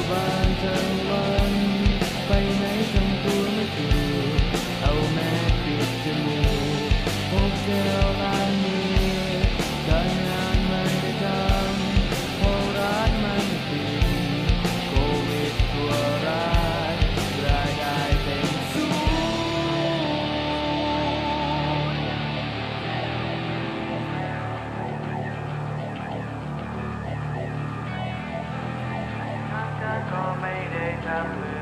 วันทั้งวันไปไหนทำตัวไม่ถูกเอาแม้ปิดจมูกพกเจลล้างมือการงานไม่ได้ทำเพราะร้านมันปิดโควิดตัวร้ายรายได้เป็นศูนย์ทางการก็ไม่ได้ทำ